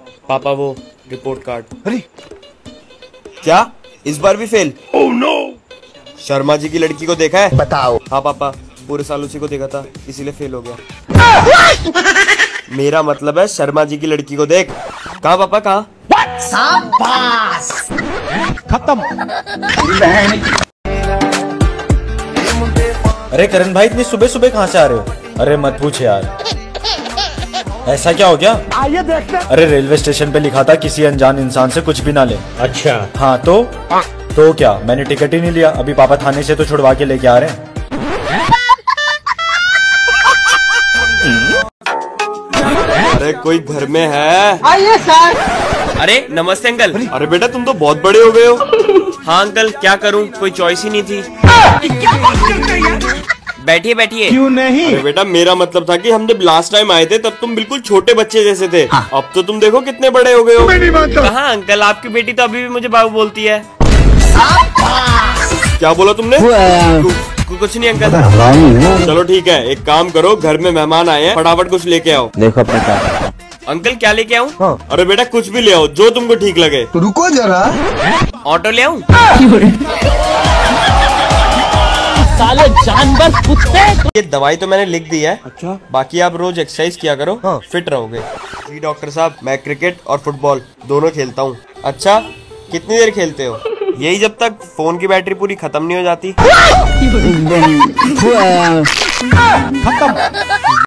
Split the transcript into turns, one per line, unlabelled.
पापा वो report card.
अरे
क्या इस बार भी fail?
Oh no.
Sharma ji की लड़की को देखा है?
बताओ।
हाँ पापा, पूरे साल उसी को देखा था, इसीलिए फेल हो गया। मेरा मतलब है शर्मा जी की लड़की को देख। कहाँ पापा कहाँ?
शाबाश। खत्म।
अरे करण भाई, इतनी सुबह सुबह कहाँ से आ रहे हो? अरे मत पूछ यार, ऐसा क्या हो गया?
आइए देखते हैं।
अरे रेलवे स्टेशन पे लिखा था किसी अनजान इंसान से कुछ भी ना ले।
अच्छा
हाँ तो क्या, मैंने टिकट ही नहीं लिया। अभी पापा थाने से तो छुड़वा के लेके आ रहे हैं।
अरे कोई घर में है?
आइए सर। अरे नमस्ते अंकल।
अरे बेटा तुम तो बहुत बड़े हो गए हो।
हाँ अंकल, क्या करूँ, कोई चॉइस ही नहीं थी। बैठिए बैठिए।
क्यों नहीं?
अरे बेटा मेरा मतलब था कि हम जब लास्ट टाइम आए थे तब तुम बिल्कुल छोटे बच्चे जैसे थे। अब तो तुम देखो कितने बड़े हो गए हो।
मैं नहीं मानता।
कहाँ अंकल, आपकी बेटी तो अभी भी मुझे बाबू बोलती है।
क्या बोला तुमने?
कुछ नहीं अंकल।
चलो ठीक है, एक काम करो, घर में मेहमान आए हैं, फटाफट कुछ लेके आओ।
देखो अपने क्या।
अंकल क्या लेके आऊँ?
अरे बेटा कुछ भी ले आओ जो तुमको ठीक लगे।
रुको जरा।
ऑटो ले आऊँ?
साले जानवर कुत्ते।
ये दवाई तो मैंने लिख दी है।
अच्छा।
बाकी आप रोज एक्सरसाइज किया करो। फिट रहोगे। जी डॉक्टर साहब, मैं क्रिकेट और फुटबॉल दोनों खेलता हूँ। अच्छा, कितनी देर खेलते हो? यही जब तक फोन की बैटरी पूरी खत्म नहीं हो जाती।
खत्म।